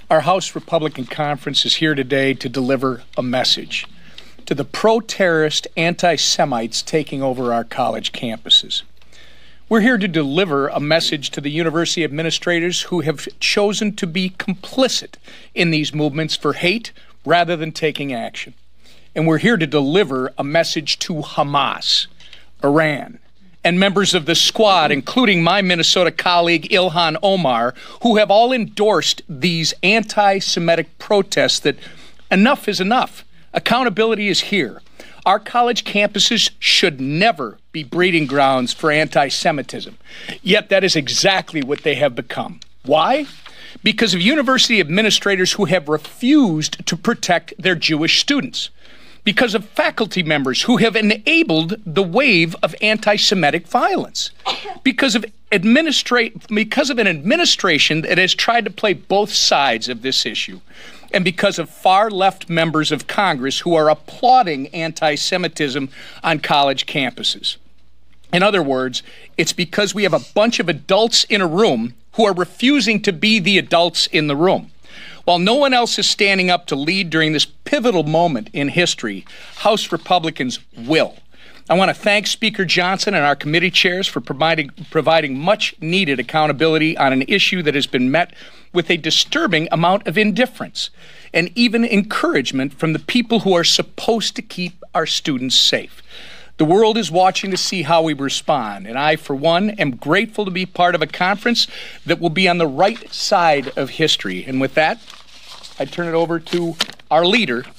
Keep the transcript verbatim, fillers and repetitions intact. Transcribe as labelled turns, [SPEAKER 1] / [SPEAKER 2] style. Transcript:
[SPEAKER 1] Our House Republican Conference is here today to deliver a message to the pro-terrorist anti-Semites taking over our college campuses. We're here to deliver a message to the university administrators who have chosen to be complicit in these movements for hate rather than taking action. And we're here to deliver a message to Hamas, Iran, and members of the Squad, including my Minnesota colleague Ilhan Omar, who have all endorsed these anti-Semitic protests that enough is enough. Accountability is here. Our college campuses should never be breeding grounds for anti-Semitism. Yet that is exactly what they have become. Why? Because of university administrators who have refused to protect their Jewish students. Because of faculty members who have enabled the wave of anti-Semitic violence. Because of administrate, because of an administration that has tried to play both sides of this issue. And because of far-left members of Congress who are applauding anti-Semitism on college campuses. In other words, it's because we have a bunch of adults in a room who are refusing to be the adults in the room. While no one else is standing up to lead during this pivotal moment in history, House Republicans will. I want to thank Speaker Johnson and our committee chairs for providing, providing much-needed accountability on an issue that has been met with a disturbing amount of indifference and even encouragement from the people who are supposed to keep our students safe. The world is watching to see how we respond, and I, for one, am grateful to be part of a conference that will be on the right side of history. And with that, I turn it over to our leader,